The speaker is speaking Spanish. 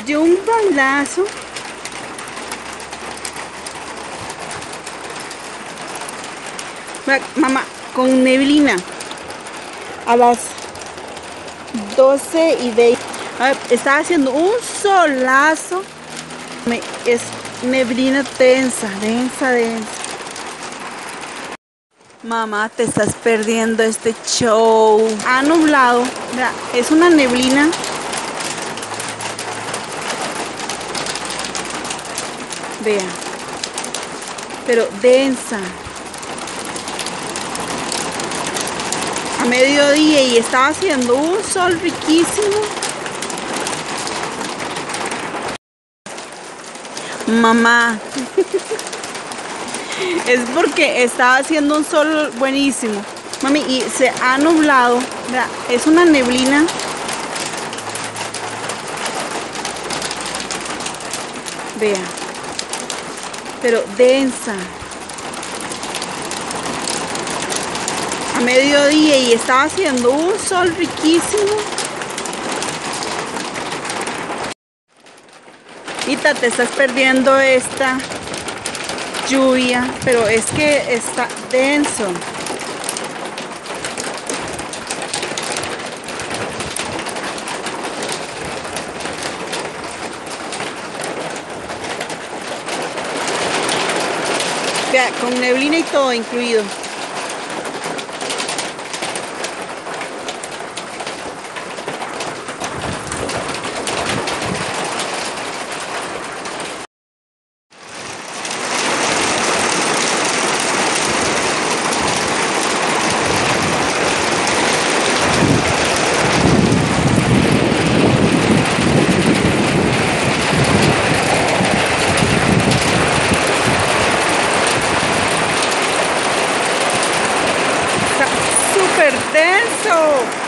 dio un balazo. Mamá, con neblina a las 12:20. Está haciendo un solazo. Es neblina densa. Mamá, te estás perdiendo este show. Ha nublado. Mira, es una neblina. Vea. Pero densa. A mediodía y estaba haciendo un sol riquísimo. Mamá. Es porque estaba haciendo un sol buenísimo. Mami, y se ha nublado. Mira, es una neblina. Vea. Pero densa. A mediodía y estaba haciendo un sol riquísimo. Hita, te estás perdiendo esta lluvia, pero es que está denso. Vea, con neblina y todo incluido. Súper denso.